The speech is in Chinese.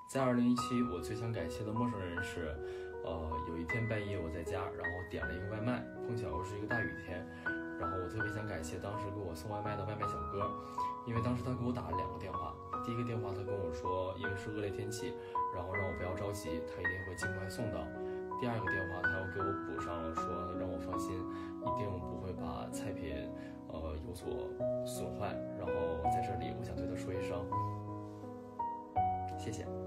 在2017，我最想感谢的陌生人是，有一天半夜我在家，然后点了一个外卖，碰巧又是一个大雨天，然后我特别想感谢当时给我送外卖的外卖小哥，因为当时他给我打了2个电话，第一个电话他跟我说，因为是恶劣天气，然后让我不要着急，他一定会尽快送到。第2个电话他又给我补上了，说让我放心，一定不会把菜品有所损坏。然后在这里我想对他说一声谢谢。